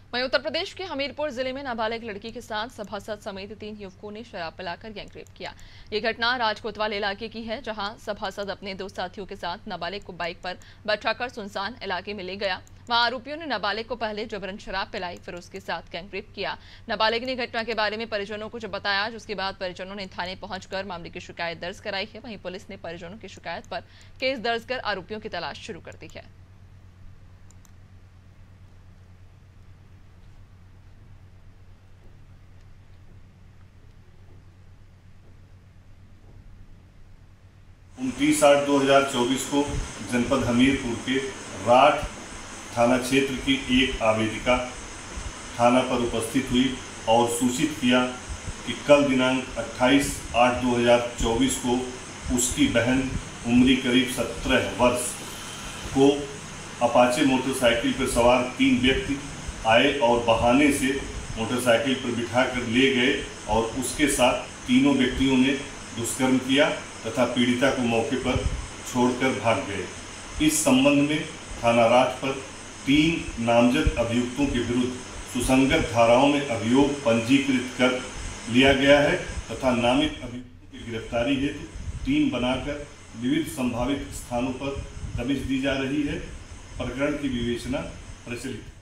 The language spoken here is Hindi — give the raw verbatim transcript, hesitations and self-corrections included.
वहीं उत्तर प्रदेश के हमीरपुर जिले में नाबालिग लड़की के साथ सभासद समेत तीन युवकों ने शराब पिलाकर गैंगरेप किया। ये घटना राजकोतवाल इलाके की है, जहां सभासद अपने दो साथियों के साथ नाबालिग को बाइक पर बैठाकर सुनसान इलाके में ले गया। वहां आरोपियों ने नाबालिग को पहले जबरन शराब पिलाई, फिर उसके साथ गैंगरेप किया। नाबालिग ने घटना के बारे में परिजनों को जब बताया, जिसके बाद परिजनों ने थाने पहुंचकर मामले की शिकायत दर्ज कराई है। वहीं पुलिस ने परिजनों की शिकायत पर केस दर्ज कर आरोपियों की तलाश शुरू कर दी है। उनतीस आठ दो हजार चौबीस को जनपद हमीरपुर के राठ थाना क्षेत्र की एक आवेदिका थाना पर उपस्थित हुई और सूचित किया कि कल दिनांक अट्ठाईस आठ दो हजार चौबीस को उसकी बहन उम्री करीब सत्रह वर्ष को अपाचे मोटरसाइकिल पर सवार तीन व्यक्ति आए और बहाने से मोटरसाइकिल पर बिठाकर ले गए और उसके साथ तीनों व्यक्तियों ने दुष्कर्म किया तथा पीड़िता को मौके पर छोड़कर भाग गए। इस संबंध में थाना राठ पर तीन नामजद अभियुक्तों के विरुद्ध सुसंगत धाराओं में अभियोग पंजीकृत कर लिया गया है तथा नामित अभियुक्तों की गिरफ्तारी हेतु टीम बनाकर विविध संभावित स्थानों पर दबिश दी जा रही है। प्रकरण की विवेचना प्रचलित